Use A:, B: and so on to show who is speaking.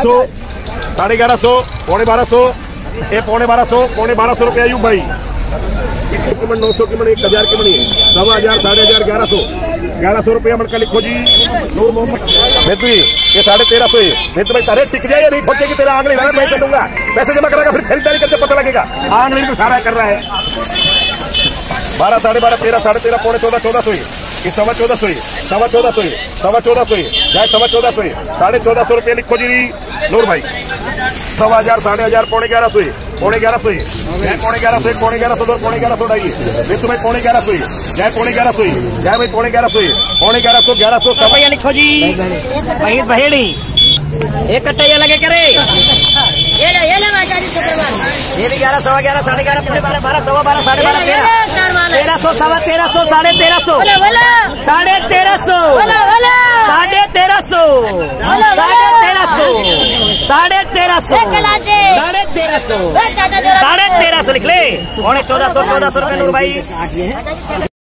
A: 1150, 1150, ये 1250, 1250 रुपये अयूब भाई। 900 की मनी, 1000 की मनी, 1000, 1500, 1100 रुपया मन का लिखो जी। नूर मोहम्मद ये 1350 है। भाई सारे टिक जाए या नहीं ठोकेगी तेरा आंगली, मैं कर दूंगा। पैसे जमा करेगा फिर खरीदारी करके पता लगेगा। आंगली को सारा कर रहा है। 12, 12.5, 13, 13.5, पौने 14, 1400 ही, 14.25, 14.25, 14.25, जाए 14.25, 14.5 रुपये लिखो जी नूर भाई। 1000, 11.5, पौने 1100 ही, पौने 1100 ही, जाए पौने 1100, पौने 1100, पौने 1100 उठाइए। बिट्टू भाई पौने 1100 ही, जाए पौने 1100 ही, जाए भाई पौने 1100 ही, पौने 1100, 1100
B: रुपया लिखो जी। बहेड़ी एक कट्टा लगे करे ये भी 11, 11, 11, 11.5, 12, 12, 12, 12, 12, 1300, 1300, 1350, 1350, 1350 लिख ले। 1400 रुपये नूर भाई।